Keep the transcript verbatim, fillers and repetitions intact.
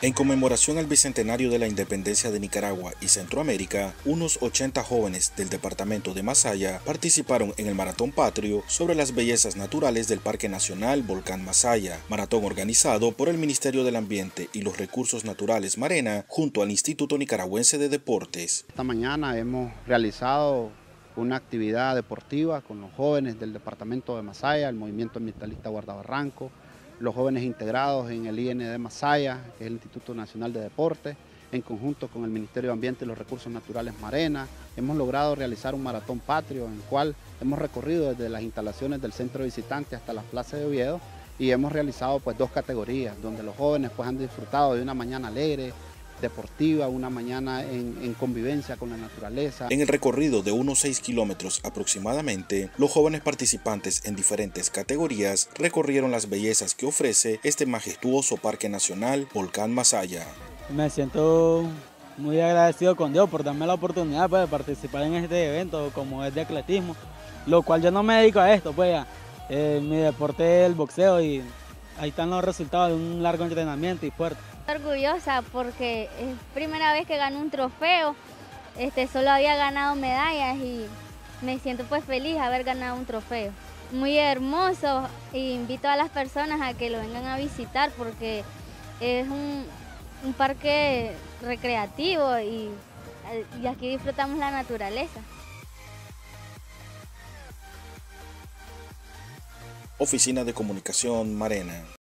En conmemoración al bicentenario de la independencia de Nicaragua y Centroamérica, unos ochenta jóvenes del departamento de Masaya participaron en el Maratón Patrio sobre las bellezas naturales del Parque Nacional Volcán Masaya, maratón organizado por el Ministerio del Ambiente y los Recursos Naturales Marena junto al Instituto Nicaragüense de Deportes. Esta mañana hemos realizado una actividad deportiva con los jóvenes del departamento de Masaya, el Movimiento Ambientalista Guardabarranco, los jóvenes integrados en el I N D Masaya, que es el Instituto Nacional de Deportes, en conjunto con el Ministerio de Ambiente y los Recursos Naturales Marena. Hemos logrado realizar un maratón patrio en el cual hemos recorrido desde las instalaciones del centro de visitantes hasta la plaza de Oviedo y hemos realizado pues dos categorías, donde los jóvenes pues han disfrutado de una mañana alegre, deportiva, una mañana en, en convivencia con la naturaleza. En el recorrido de unos seis kilómetros aproximadamente, los jóvenes participantes en diferentes categorías recorrieron las bellezas que ofrece este majestuoso Parque Nacional Volcán Masaya. Me siento muy agradecido con Dios por darme la oportunidad pues, de participar en este evento como es de atletismo, lo cual yo no me dedico a esto, pues eh, mi deporte es el boxeo y ahí están los resultados de un largo entrenamiento y fuerte. Orgullosa porque es primera vez que gano un trofeo, este, solo había ganado medallas y me siento pues feliz de haber ganado un trofeo. Muy hermoso e invito a las personas a que lo vengan a visitar porque es un, un parque recreativo y, y aquí disfrutamos la naturaleza. Oficina de Comunicación Marena.